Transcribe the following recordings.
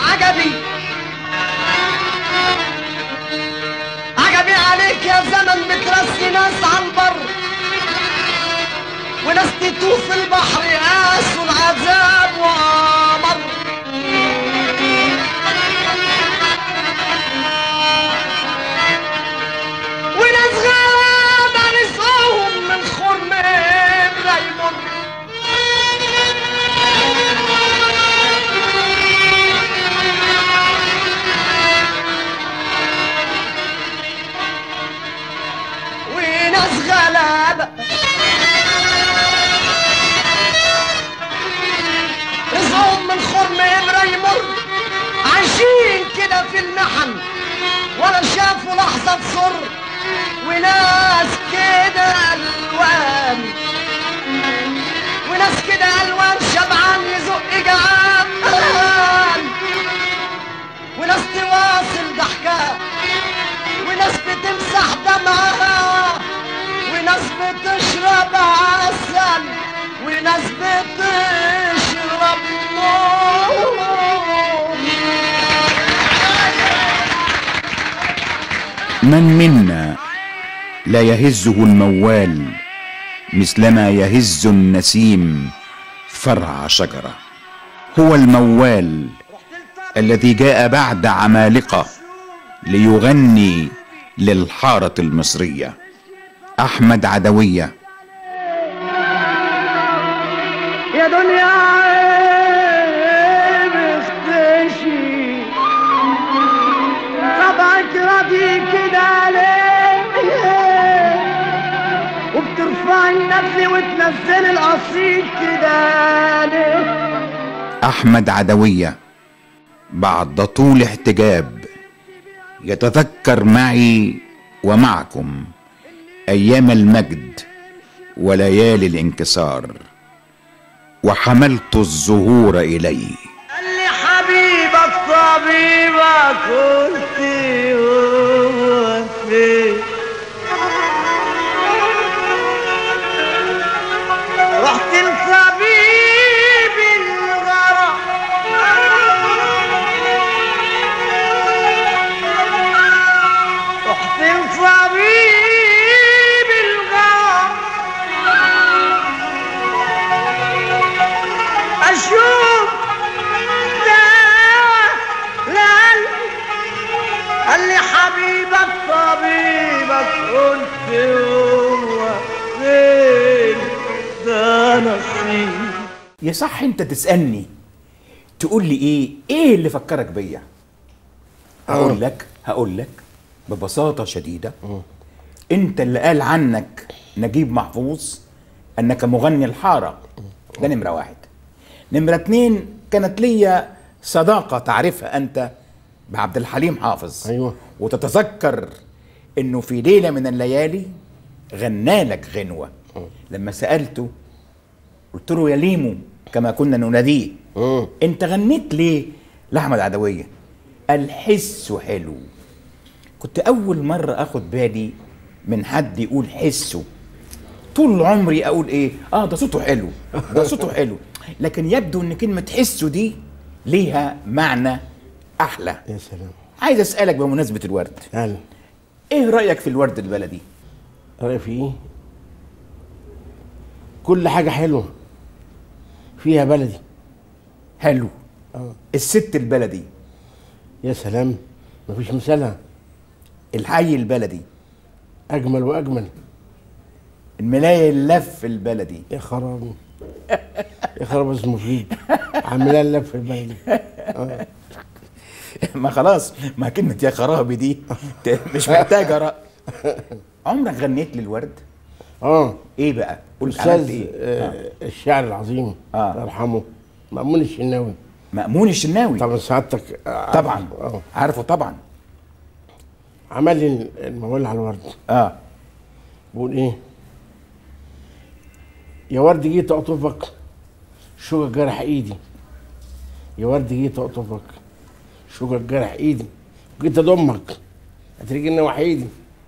عجبي عجبي عليك يا زمن بترسي ناس عالبر وناس تتوه في البحر قاسوا العذاب ومر وناس غلابة رزقهم من خرم لا يمر وناس غلابة رزقهم من خرم إبرة يمر عايشين كده في المحن ولا شافوا لحظة سر وناس كده ألوان وناس كده ألوان شبعان يزق جعان وناس تواصل ضحكها وناس بتمسح دمعها وناس بتشرب عسل وناس بتشرب نور من منا لا يهزه الموال مثلما يهز النسيم فرع شجرة. هو الموال الذي جاء بعد عمالقة ليغني للحارة المصرية. أحمد عدوية. يا دنيا عيب اختشي طبعك راضي كده ليه وبترفع النفس وتنزل القصيد كده ليه. أحمد عدوية بعد طول احتجاب يتذكر معي ومعكم أيام المجد وليالي الانكسار وحملت الزهور إليه. قال لي حبيبك طبيبك قلت هو فين رحت لطبيب الغرام رحت لطبيب الغرام اشوف قال لي حبيبك طبيبك قلت هو فين ده نصيب. يصح انت تسألني تقول لي ايه اللي فكرك بيا؟ هقول لك ببساطة شديدة انت اللي قال عنك نجيب محفوظ انك مغني الحارة. ده نمرة واحد. نمرة اتنين كانت ليا صداقة تعرفها انت بعبد الحليم حافظ. ايوه. وتتذكر انه في ليلة من الليالي غنالك غنوة. لما سألته قلت له يا ليمو كما كنا نناديه انت غنيت ليه لأحمد عدوية؟ قال حسه حلو. كنت اول مرة اخد بالي من حد يقول حسه. طول عمري اقول ايه ده صوته حلو ده صوته حلو، لكن يبدو ان كلمة حسه دي ليها معنى احلى. يا سلام. عايز اسألك بمناسبة الورد، هلا ايه رأيك في الورد البلدي؟ رأيي في ايه؟ كل حاجة حلوة فيها بلدي. حلو. الست البلدي يا سلام مفيش مثالها. الحي البلدي اجمل واجمل. الملاية اللف البلدي. يا خرابي يا خرابي اسمه مفيد عاملها اللف البلدي. ما خلاص، ما كلمة يا خرابي دي مش محتاجة رأي. عمرك غنيت للورد؟ ايه بقى؟ قول استاذ ايه؟ الشاعر العظيم الله يرحمه مأمون الشناوي. مأمون الشناوي طبعا سعادتك طبعا عارفه طبعا. عمل لي الموال على الورد. بقول ايه؟ يا ورد جيت اقطفك شوكك جرح ايدي. يا ورد جيت اقطفك شوكك جرح ايدي جيت اضمك هترجلنا وحيدي.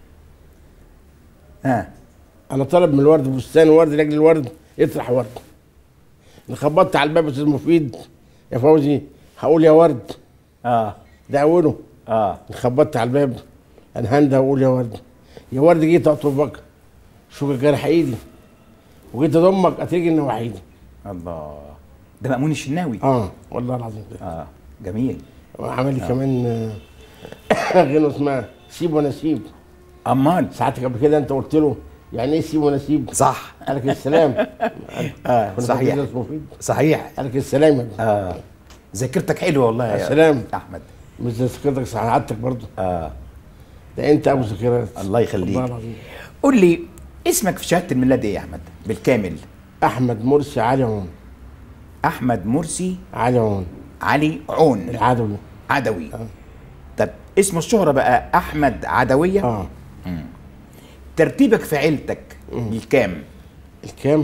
انا طالب من الورد بستان ورد لاجل الورد يطرح ورد. انا خبطت على الباب يا استاذ مفيد يا فوزي هقول يا ورد اه ده اوله. اه خبطت على الباب، انا هنده واقول يا ورد، يا ورد جيت اطلبك، شوف جرح ايدي، وجيت اضمك اتيجي انه وحيدي. الله، ده مأمون الشناوي. والله العظيم كده. جميل. وعمل لي كمان غنوه اسمها سيب وانا سيب. امال ساعتك قبل كده انت قلت له يعني ايه سيب وانا سيب؟ صح. قال لك السلام. صحيح صحيح. قال لك السلام يا ابني. ذاكرتك حلوه والله يا سلام احمد. مش زي ذاكرتك، سعادتك برضه. ده انت ابو ذاكرات. الله يخليك. والله العظيم. قول لي اسمك في شهاده الميلاد ايه يا احمد بالكامل؟ احمد مرسي علي عون. احمد مرسي علي عون. علي عون العدوي. عدوي. طب اسم الشهرة بقى احمد عدوية. ترتيبك في عيلتك الكام؟ الكام؟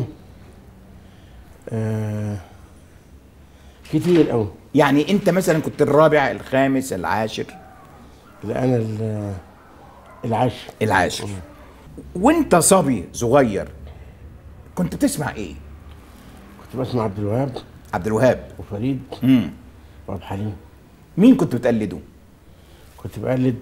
كتير قوي. يعني انت مثلا كنت الرابع الخامس العاشر؟ لا انا العاشر. العاشر. وانت صبي صغير كنت بتسمع ايه؟ كنت بسمع عبد الوهاب. عبد الوهاب وفريد. وعبد الحليم. مين كنت بتقلده؟ كنت بقلد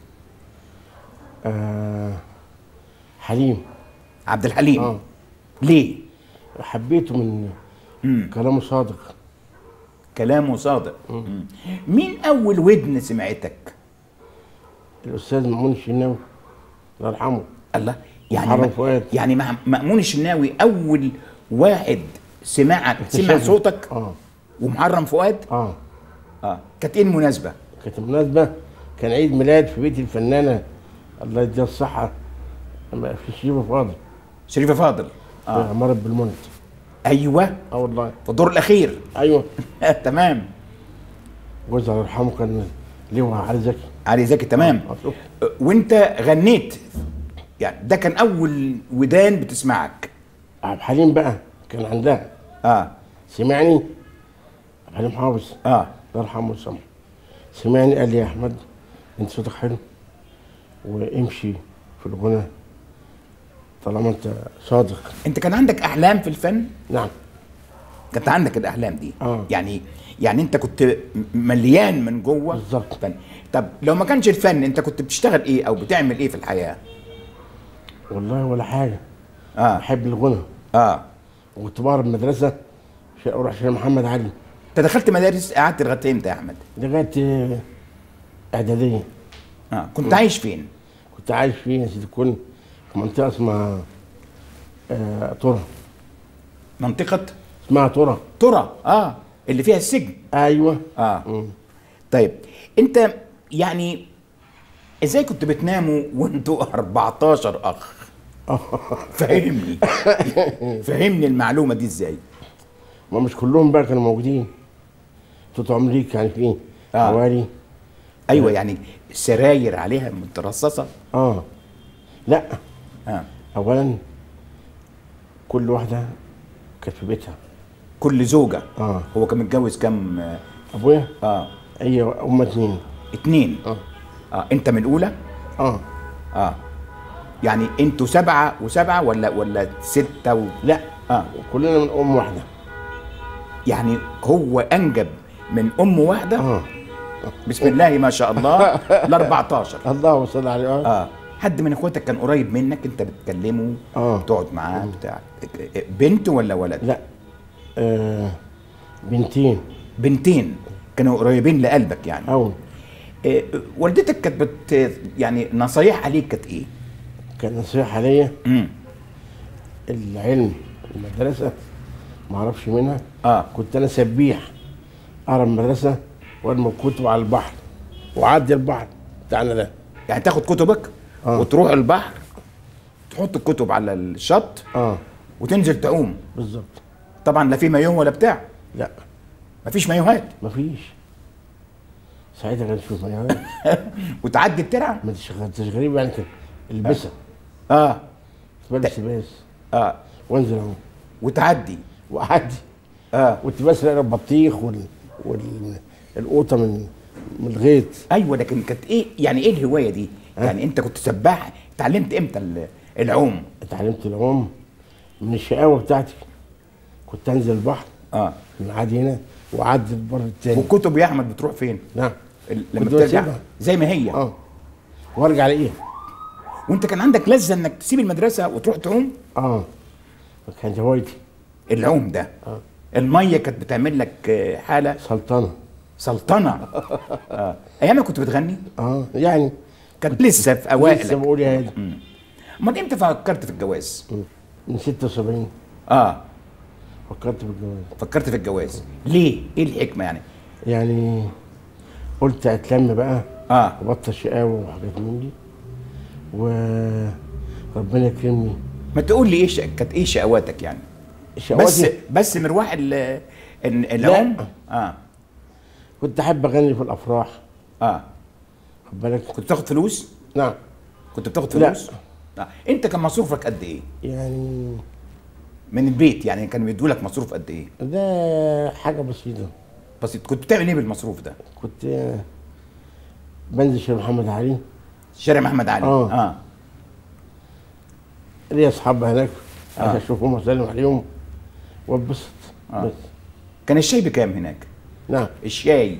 حليم. عبد الحليم. ليه؟ حبيته من كلامه صادق. كلامه صادق. مين اول ودن سمعتك؟ الاستاذ مأمون الشناوي الله يرحمه. الله، يعني مأمون الشناوي اول واحد سمع صوتك. ومحرم فؤاد. كانت ايه المناسبه؟ كانت المناسبه كان عيد ميلاد في بيت الفنانه الله يديها الصحه في شريفه فاضل. شريفه فاضل. عمارة بالمنت. ايوه. والله في الدور الاخير. ايوه. تمام. جوزها الله يرحمه كان لواء علي زكي. علي زكي. تمام. وانت غنيت، يعني ده كان اول ودان بتسمعك. عبد الحليم بقى كان عندها. سمعني عبد الحليم حافظ. الله يرحمه ويسامحه. سمعني قال لي يا احمد انت صوتك حلو وامشي في الغنى طالما انت صادق. انت كان عندك احلام في الفن؟ نعم. كانت عندك الاحلام دي؟ يعني انت كنت مليان من جوه بالظبط. طب لو ما كانش الفن انت كنت بتشتغل ايه او بتعمل ايه في الحياه؟ والله ولا حاجه. بحب الغنى. وكنت بهرب مدرسه اروح شارع محمد علي. انت دخلت مدارس قعدت لغايه امتى يا احمد؟ لغايه اعداديه. كنت عايش فين؟ كنت عايش فين يا سيدي الكل؟ في منطقه اسمها ترى. منطقه اسمها ترى. ترى اللي فيها السجن. ايوه. طيب انت يعني ازاي كنت بتناموا وانتوا 14 اخ؟ فهمني. فهمني المعلومه دي ازاي؟ ما مش كلهم بقى كانوا موجودين. توت عمريك كان فيه حوالي. ايوه يعني سراير عليها مترصصه. لا. اولا كل واحده كانت في بيتها. كل زوجه. هو كان متجوز كام؟ ابويا هي هم اتنين. انت من الاولى؟ يعني انتوا 7 و7 ولا 6 لا كلنا من ام واحده. يعني هو انجب من ام واحده. بسم الله ما شاء الله. ال 14. اللهم صل عليه. حد من اخواتك كان قريب منك انت بتكلمه تقعد معاه بتاع بنت ولا ولد؟ لا بنتين كانوا قريبين لقلبك يعني. والدتك كانت يعني نصايح عليك كانت ايه؟ كانت نصيحه عليا العلم المدرسه ما اعرفش منها. كنت انا سبيح اقرا المدرسه وارمي الكتب على البحر واعدي البحر بتاعنا ده. يعني تاخد كتبك وتروح البحر تحط الكتب على الشط وتنزل تعوم. بالظبط. طبعا لا في مايوه ولا بتاع. لا مفيش مايوهات. مفيش. ساعتها كان تشوف مايوهات. وتعدي الترعه. ما انتش غريب يعني البسها. تلبس لباس. وانزل اهو وتعدي واعدي. كنت بسرق البطيخ والقوطه من الغيط. ايوه لكن كانت ايه يعني ايه الهوايه دي؟ يعني انت كنت سباح، اتعلمت امتى العوم؟ اتعلمت العوم من الشقاوه بتاعتي. كنت انزل البحر من عادي هنا وعدت البر التاني. والكتب يا احمد بتروح فين؟ نعم. لما كنت بترجع بسيبها. زي ما هي. وارجع الاقيها. وانت كان عندك لذه انك تسيب المدرسه وتروح تعوم؟ كانت هوايتي العوم ده. الميه كانت بتعمل لك حاله سلطنه. ايام كنت بتغني؟ يعني كانت لسه في اوائلك. لسه بقول يا هادي. امال امتى فكرت في الجواز؟ من 76. فكرت في الجواز ليه؟ ايه الحكمه يعني؟ يعني قلت اتلم بقى وبطل شقاوه وحاجات من دي وربنا يكرمني. ما تقول لي ايه كانت ايه شقواتك يعني؟ بس مروح العوم؟ كنت احب اغني في الافراح. خد بالك. كنت بتاخد فلوس؟ نعم. كنت بتاخد فلوس؟ لا. انت كان مصروفك قد ايه؟ يعني من البيت يعني كانوا بيدوا لك مصروف قد ايه؟ ده حاجه بسيطه. كنت بتعمل ايه بالمصروف ده؟ كنت بنزل شارع محمد علي. شارع محمد علي. ليا اصحاب هناك عشان اشوفهم واسلم عليهم واتبسط. بس كان الشاي بكام هناك؟ نعم. الشاي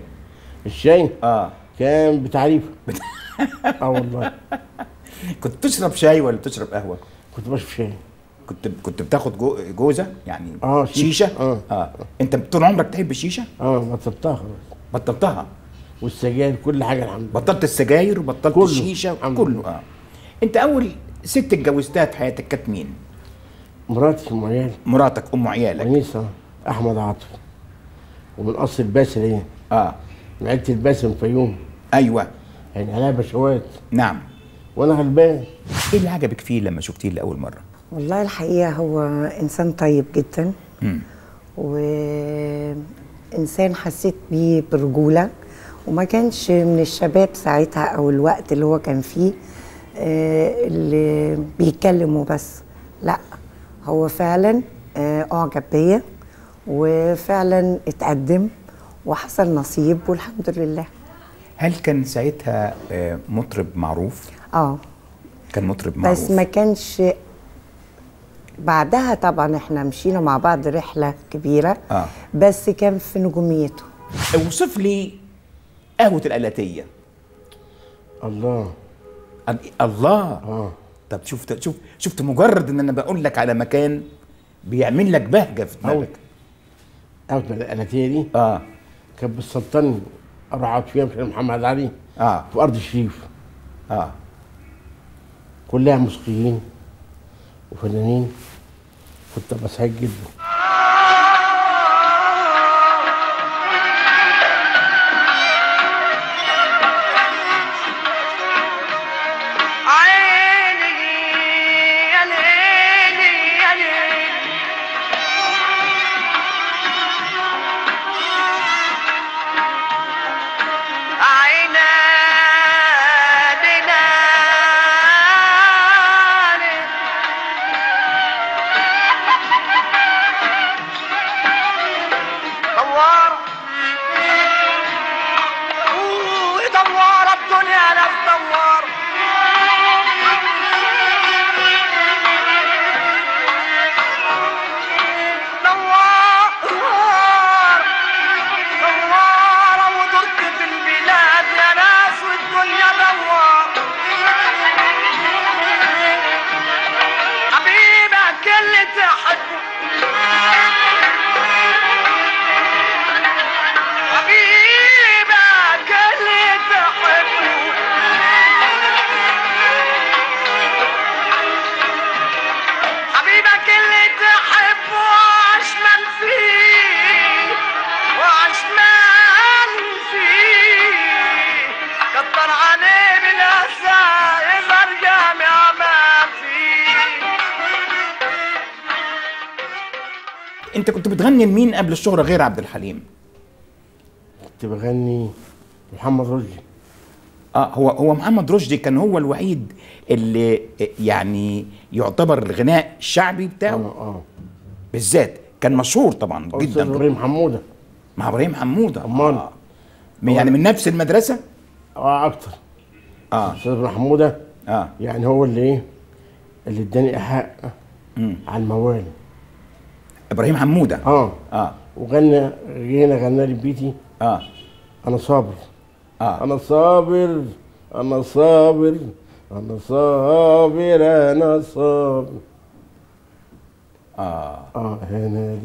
كان بتعريف. والله. كنت تشرب شاي ولا بتشرب قهوه؟ كنت بشرب شاي. كنت بتاخد جوزه يعني؟ شيشه. انت طول عمرك تحب الشيشه؟ بطلتها خلاص. بطلتها؟ والسجاير كل حاجه الحمد لله. بطلت السجاير وبطلت كله. الشيشه كله. انت اول ست اتجوزتها في حياتك كانت مين؟ مراتي ام عيالي. مراتك ام عيالك؟ ونيسة احمد عاطف، ومن قصر الباسل هي. من عيله الباسل من الفيوم. ايوه. يعني عليها بشوات. نعم. وانا غلبان. ايه اللي عجبك فيه لما شفتيه لاول مره؟ والله الحقيقه هو انسان طيب جدا. وانسان حسيت بيه برجوله، وما كانش من الشباب ساعتها او الوقت اللي هو كان فيه اللي بيتكلموا بس. لا، هو فعلا اعجب بيا وفعلا اتقدم وحصل نصيب والحمد لله. هل كان ساعتها مطرب معروف؟ كان مطرب معروف بس ما كانش. بعدها طبعا احنا مشينا مع بعض رحله كبيره. بس كان في نجوميته. اوصف لي قهوه الآلاتية. الله. طب شفت مجرد ان انا بقول لك على مكان بيعمل لك بهجه في دماغك. قهوه الآلاتية دي كانت بتسلطني اروح اقعد فيها في محمد علي في ارض الشريف. كلها موسيقيين وفنانين. كنت ابقى سعيد جدا. انت كنت بتغني لمين قبل الشهرة غير عبد الحليم؟ كنت بغني محمد رشدي. هو محمد رشدي كان هو الوحيد اللي يعني يعتبر الغناء الشعبي بتاعه بالذات كان مشهور طبعا جدا. ابراهيم حموده. مع ابراهيم حموده. امال يعني من نفس المدرسه؟ اكتر. استاذ ابراهيم حموده يعني هو اللي اللي اداني ايحاء على الموال. ابراهيم حموده. وغنى غنى لي بيتي. انا صابر. انا صابر انا صابر انا صابر انا صابر. هنا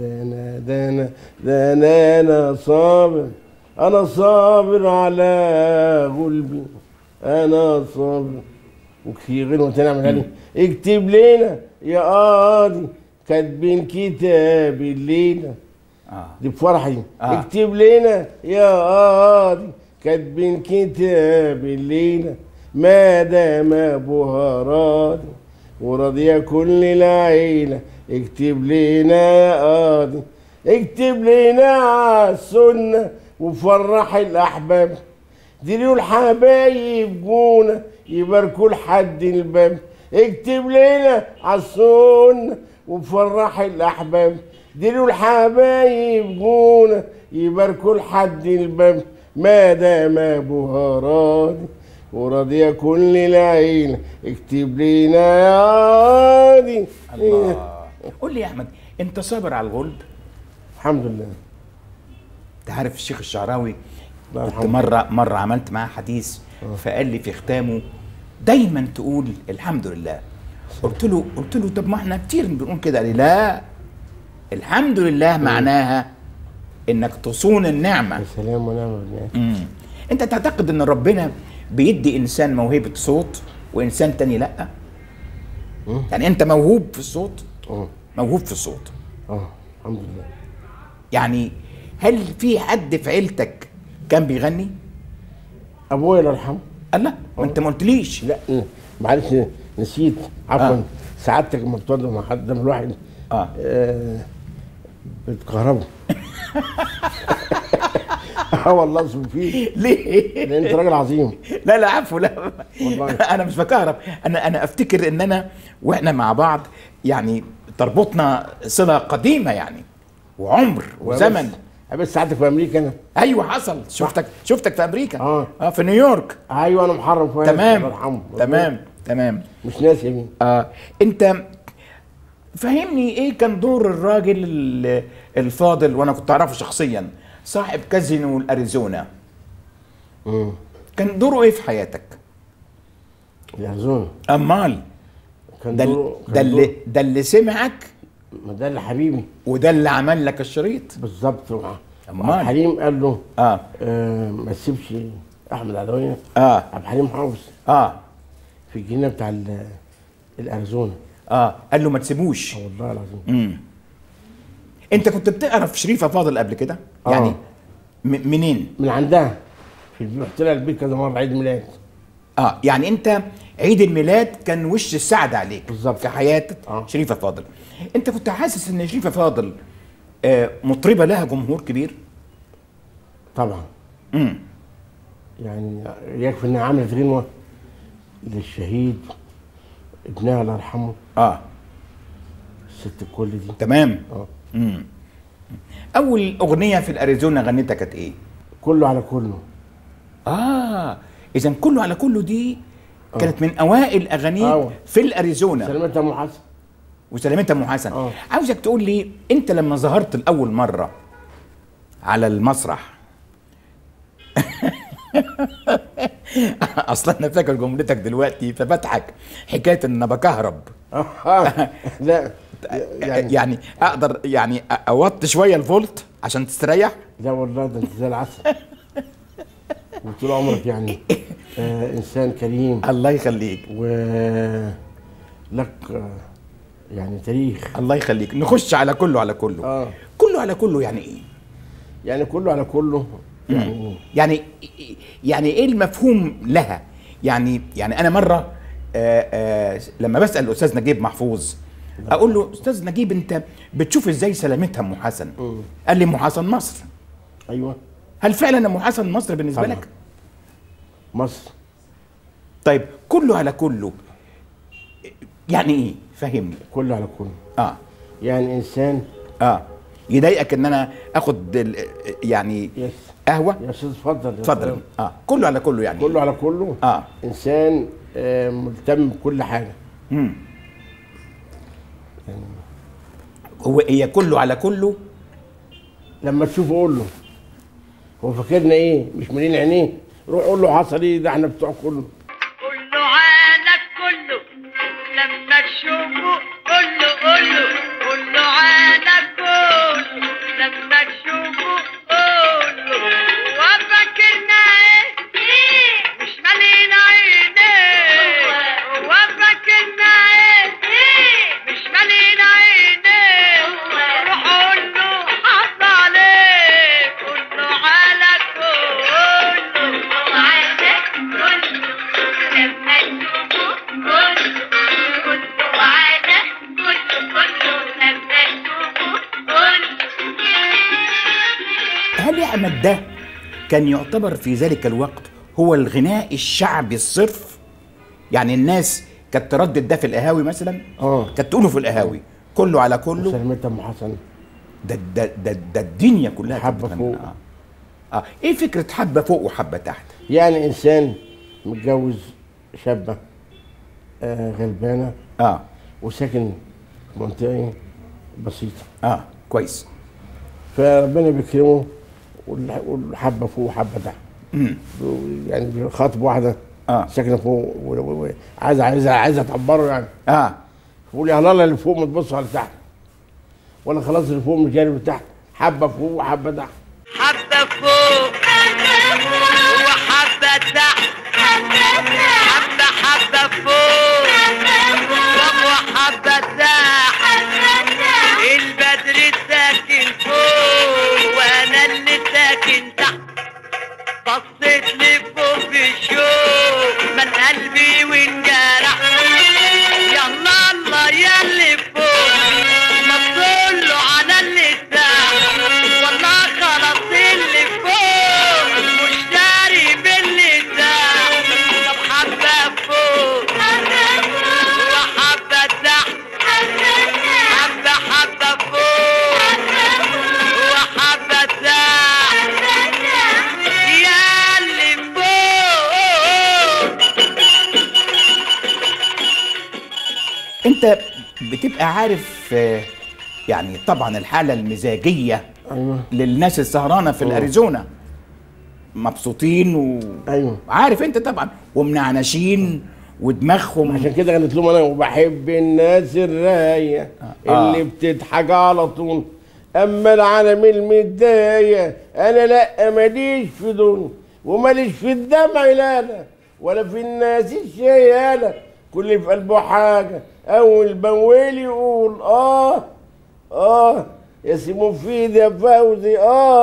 انا صابر. انا صابر على قلبي انا صابر. وفي غنوة تانية عملها لي: اكتب لنا يا قاضي كاتبين كتاب الليلة. دي بفرحي. اكتب لنا يا قاضي كاتبين كتاب الليلة، ما دام ابوها راضي وراضية كل العيلة. اكتب لنا يا قاضي اكتب لنا عالسنة وفرح الأحباب. ديروا الحبايب جونا يباركوا لحد الباب. اكتب لنا عالسنة وفرح الأحباب. ديروا الحبايب جونا يباركوا لحد الباب، ما دام ابوها راضي وراضية كل العيلة. اكتب لنا يا قاضي. الله. قول لي يا احمد، انت صابر على الغلب؟ الحمد لله. انت عارف الشيخ الشعراوي كنت مره عملت معاه حديث فقال لي في ختامه دايما تقول الحمد لله. قلت له طب ما احنا كتير بنقول كده. قال لي لا، الحمد لله معناها انك تصون النعمه. يا سلام ونعم بالله. انت تعتقد ان ربنا بيدي انسان موهبه صوت وانسان تاني لا؟ يعني انت موهوب في الصوت؟ موهوب في الصوت. الحمد لله. يعني هل في حد في عيلتك كان بيغني؟ ابويا الله يرحمه. الله، ما انت ما قلتليش. لا معلش نسيت، عفوا. سعادتك لما بتقعد مع حد ده الواحد بتكهربه. والله اسمه فيه. ليه؟ لان انت راجل عظيم. لا عفو، لا والله. انا مش بكهرب. انا افتكر ان انا واحنا مع بعض يعني تربطنا صله قديمه يعني، وعمر وزمن. بس ساعتك في امريكا انا. ايوه حصل. شفتك في امريكا. في نيويورك. ايوه انا محرم في تمام مش ناسي مين. انت فهمني ايه كان دور الراجل الفاضل، وانا كنت اعرفه شخصيا، صاحب كازينو الاريزونا. كان دوره ايه في حياتك؟ الاريزونا امال كان ده اللي سمعك، ده اللي حبيبي، وده اللي عمل لك الشريط بالظبط. امال حليم قال له ما تسيبش احمد عدويه. عبد الحليم حافظ في الجنينه بتاع الاريزونا. قال له ما تسيبوش. والله العظيم. انت كنت بتعرف شريفه فاضل قبل كده؟ يعني منين؟ من عندها في البيت. رحت لها البيت كذا مره عيد ميلاد. يعني انت عيد الميلاد كان وش السعد عليك بالظبط في حياه شريفه فاضل. انت كنت حاسس ان شريفه فاضل مطربه لها جمهور كبير؟ طبعا. يعني يكفي انها عملت غنوه للشهيد ابنها الله يرحمه. الست الكل دي. تمام. اول اغنيه في الاريزونا غنيتها كانت ايه؟ كله على كله. اذا كله على كله دي كانت من اوائل اغانيك في الاريزونا. سلامتها ام حسن. وسلامتها ام حسن. عاوزك تقول لي انت لما ظهرت لاول مره على المسرح اصلا انا فاكر جملتك دلوقتي فبضحك، حكايه ان انا بكهرب. لا يعني اقدر يعني اوطي شويه الفولت عشان تستريح؟ لا والله ده انت زي العسل وطول عمرك يعني انسان كريم. الله يخليك. ولك يعني تاريخ. الله يخليك. نخش على كله على كله. كله على كله يعني ايه؟ يعني كله على كله يعني ايه المفهوم لها؟ يعني انا مره لما بسال الاستاذ نجيب محفوظ اقول له استاذ نجيب انت بتشوف ازاي سلامتها ام حسن؟ قال لي ام حسن مصر. ايوه. هل فعلا ام حسن مصر بالنسبه لك؟ مصر. طيب كله على كله يعني ايه؟ فهمني. كله على كله يعني انسان يضايقك ان انا اخد يعني قهوه؟ يا استاذ اتفضل. كله على كله يعني كله على كله. انسان مهتم بكل حاجه. يعني هي كله على كله لما تشوفه قول له هو فاكرنا ايه؟ مش مالين عينيه. روح قول له حصل ايه، ده احنا بتوع كله. قول له عالك كله لما تشوفه، قول له عالك كله لما تشوفه، قول له وفاكرنا ايه مش مالين عينيه، وفاكرنا ايه مش مالين عينيه، روح قول له حصل ايه، قول له عالك كله عالك كله لما تشوفه، قول له عالك كله لما تشوفه، قول هل يا أحمد ده كان يعتبر في ذلك الوقت هو الغناء الشعبي الصرف؟ يعني الناس كانت تردد ده في القهاوي مثلا؟ كانت تقوله في القهاوي كله على كله. سلمت ام حسن ده الدنيا كلها حبه فوق. ايه فكره حبه فوق وحبه تحت؟ يعني انسان متجوز شابه غلبانه وساكن في منطقه بسيطه كويس، فربنا بيكرمه والحبه فوق وحبه تحت. يعني خاطب واحده ساكنه فوق عايزه تعبره يعني. بقول يا الله اللي فوق ما تبص على تحت، ولا خلاص اللي فوق مش جاي اللي تحت، حبه فوق وحبه تحت. حبة فوق وحبة تحت، حبة فوق وحبة تحت، البدر ساكن فوق وانا اللي ساكن تحت، بصيت لفوق بشوق من قلبي وانجرح، يلا الله ياللي فوق ما تقوله على اللي تحت، والله خلاص اللي فوق مش داري باللي تحت، طب حبة فوق وحبة تحت، حبة فوق وحبة تحت، ياللي فوق. انت بتبقى عارف يعني طبعا الحاله المزاجيه للناس السهرانه في الاريزونا مبسوطين عارف انت طبعا ومنعنشين ودماغهم. عشان كده غنيت لهم انا وبحب الناس الرايقه اللي بتضحك على طول، اما العالم المتضايق انا لا ماليش في دول وماليش في الدمع لا ولا في الناس الشياله، كل اللي في قلبه حاجه اول باول يقول يا سي مفيد يا فوزي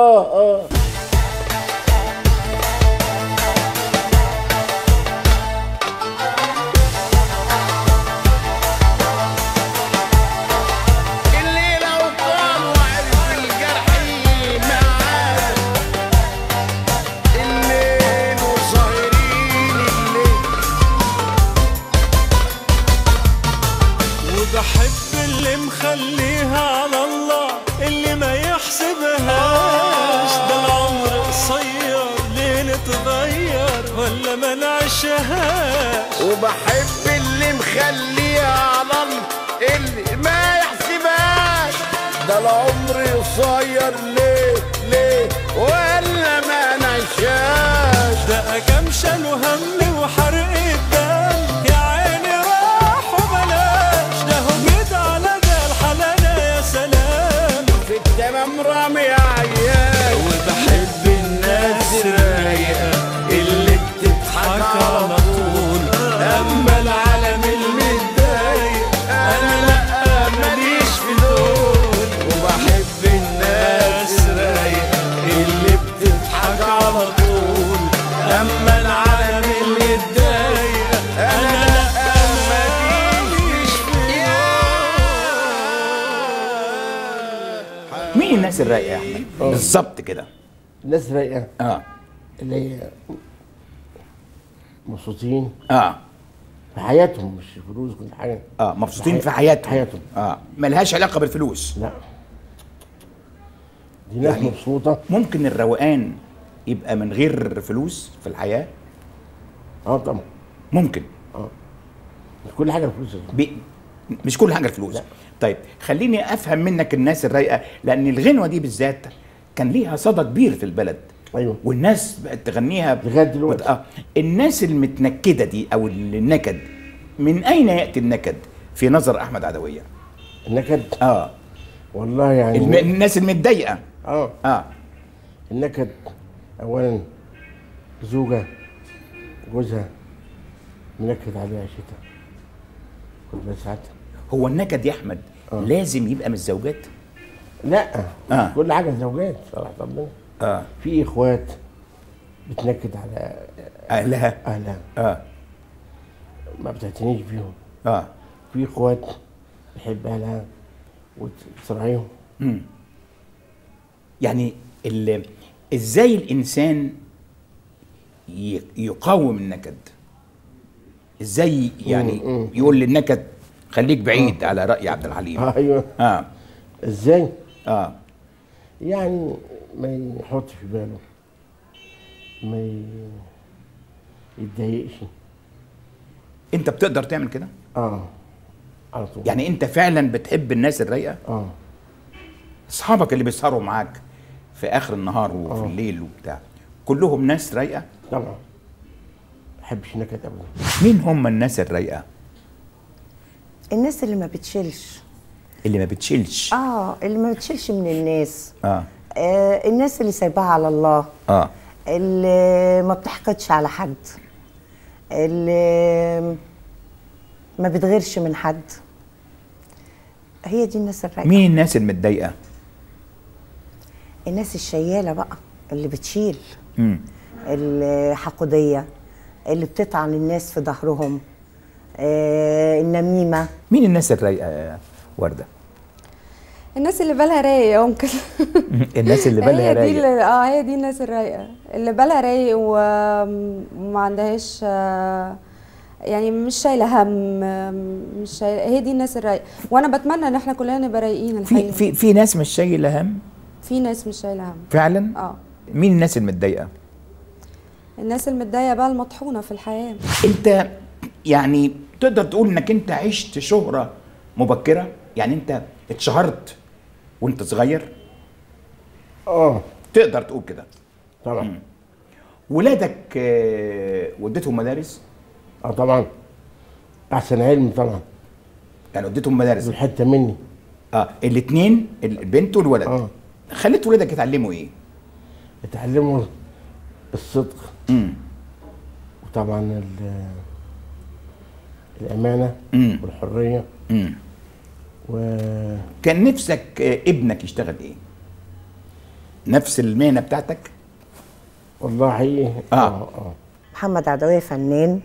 بحب اللي مخليها على الله، اللي ما يحسبهاش، ده العمر قصير ليه نتغير ولا ما نعيشهاش، وبحب اللي مخليها على الله اللي ما يحسبهاش، ده العمر قصير ليه ولا ما نعيشهاش، ده كام شالوا هم وحرق الدم يا عيني راح وبلاش، ده هجد على ده الحلالة يا سلام في التمام رامي عيال، وبحب الناس الرايقة اللي بتضحك على طول، اما العالم المتضايق انا لا ماليش في دول، وبحب الناس الرايقة اللي بتضحك على طول، اما العالم المتضايق انا لا ماليش في دول. مين الناس الرايقه يا احمد؟ بالظبط كده. الناس رايقه اللي هي مبسوطين في حياتهم، مش فلوس كل حاجه. مبسوطين في حياتهم. ملهاش علاقه بالفلوس. لا، دي ناس يعني مبسوطه. ممكن الروقان يبقى من غير فلوس في الحياه؟ طبعا ممكن. مش كل حاجه الفلوس. مش كل حاجه الفلوس. لا. طيب خليني افهم منك الناس الرايقه، لان الغنوه دي بالذات كان ليها صدى كبير في البلد. ايوه. والناس بقت تغنيها لغايه دلوقتي. الناس المتنكده دي او النكد، من اين ياتي النكد في نظر احمد عدويه؟ النكد اه والله يعني الناس المتضايقه. اه النكد اولا زوجة جوزها منكد عليها شتاء كل ساعات. هو النكد يا احمد لازم يبقى من الزوجات؟ لا كل حاجه زوجات صراحه ربنا. في اخوات بتنكد على اهلها ما بتعتنيش بيهم. في اخوات بتحب اهلها وتراعيهم. يعني ازاي الانسان يقاوم النكد؟ ازاي يعني يقول للنكد خليك بعيد على رأي عبد الحليم؟ ايوه. ازاي؟ يعني ما يحطش في باله، ما يتضايقش. انت بتقدر تعمل كده؟ على طول. يعني انت فعلا بتحب الناس الرايقه؟ اصحابك اللي بيسهروا معاك في اخر النهار وفي الليل وبتاع كلهم ناس رايقه؟ طبعا. ما بحبش نكد ابدا. مين هم الناس الرايقه؟ الناس اللي ما بتشيلش. اللي ما بتشيلش؟ اللي ما بتشيلش من الناس. الناس اللي سايباها على الله. اللي ما بتحقدش على حد، اللي ما بتغيرش من حد. هي دي الناس الرايقه. مين الناس المتضايقه؟ الناس الشياله بقى اللي بتشيل. الحقوديه اللي بتطعن الناس في ظهرهم. النميمه. مين الناس الرايقه يا ورده؟ الناس اللي بالها رايق ممكن. الناس اللي بالها رايق. هي دي الناس الرايقه اللي بالها رايق وما عندهاش يعني مش شايله هم، مش شايله. هي دي الناس الرايقه، وانا بتمنى ان احنا كلنا نبقى رايقين الحقيقه. في ناس مش شايله هم. في ناس مش شايله هم فعلا. مين الناس المتضايقه؟ الناس المتضايقه بقى المطحونه في الحياه. انت يعني تقدر تقول انك انت عشت شهره مبكره؟ يعني انت اتشهرت وانت صغير؟ تقدر تقول كده؟ طبعا. ولادك وديتهم مدارس؟ طبعا. احسن علم طبعا. يعني وديتهم مدارس؟ دول حته مني. الاثنين البنت والولد. خليت ولادك يتعلموا ايه؟ يتعلموا الصدق. وطبعا الامانه والحريه. كان نفسك ابنك يشتغل ايه؟ نفس المهنه بتاعتك؟ والله حقيقي. محمد عدويه فنان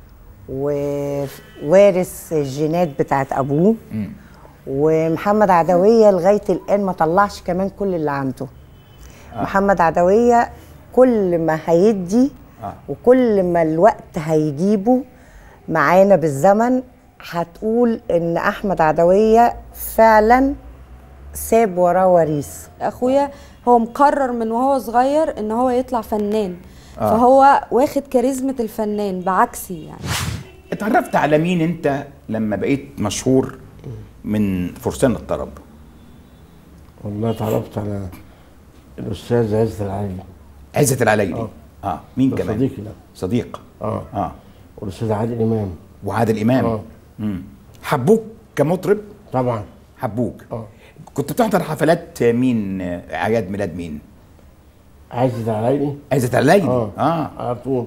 ووارث الجينات بتاعت ابوه. ومحمد عدويه لغايه الان ما طلعش كمان كل اللي عنده. محمد عدويه كل ما هيدي وكل ما الوقت هيجيبه معانا بالزمن هتقول ان احمد عدويه فعلا ساب وراه وريث. اخويا هو مقرر من وهو صغير ان هو يطلع فنان. فهو واخد كاريزمة الفنان بعكسي. يعني اتعرفت على مين انت لما بقيت مشهور من فرسان الطرب؟ والله اتعرفت على الاستاذ عزت العلايلي. عزت العلايلي. مين كمان؟ صديقي. ده صديق. والاستاذ عادل امام. وعادل امام. حبوك كمطرب؟ طبعا حبوك. كنت بتحضر حفلات مين؟ اعياد ميلاد مين؟ عزت العلايلي. عزت العلايلي. على طول.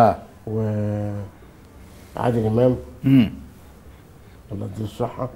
وعادل امام. الله يديه الصحه.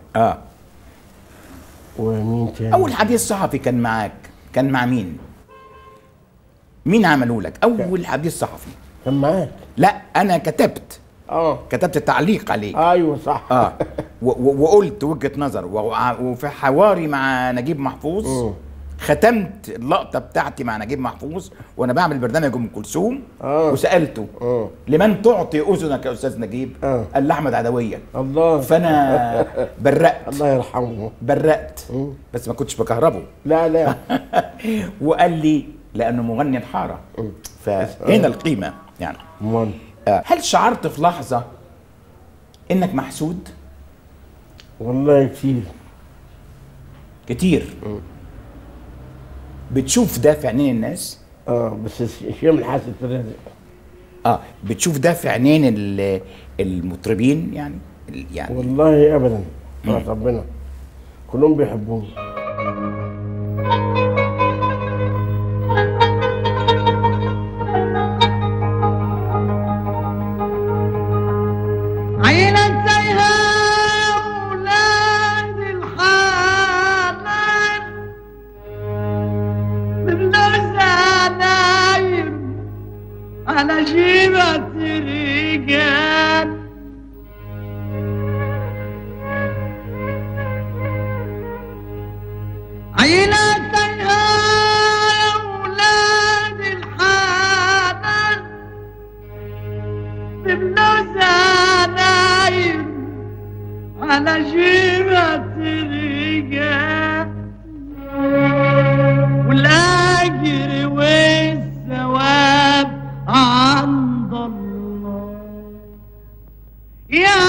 ومين تاني؟ اول حديث صحفي كان معاك كان مع مين؟ مين عملوا لك اول حديث صحفي؟ كان معاك. لا انا كتبت. كتبت تعليق عليه. ايوه صح. وقلت وجهة نظر وفي حواري مع نجيب محفوظ ختمت اللقطة بتاعتي مع نجيب محفوظ وانا بعمل برنامج ام كلثوم. وسألته لمن تعطي اذنك يا استاذ نجيب؟ قال لي احمد عدوية. الله. فانا برقت. الله يرحمه. برقت بس ما كنتش بكهربه. لا وقال لي لانه مغني الحارة. فهنا القيمة يعني. هل شعرت في لحظة انك محسود؟ والله كتير. بتشوف ده في عينين الناس؟ بس شيء من حاسة الرزق. بتشوف ده في عينين المطربين يعني والله ابدا. ربنا كلهم بيحبوني. عينك زيها ولاد الحلال باللوزة نايم على جيبة الرجال. عينك زيها ولاد الحلال باللوزة نايم على جيبة الرجال. والأجر والثواب عند الله يا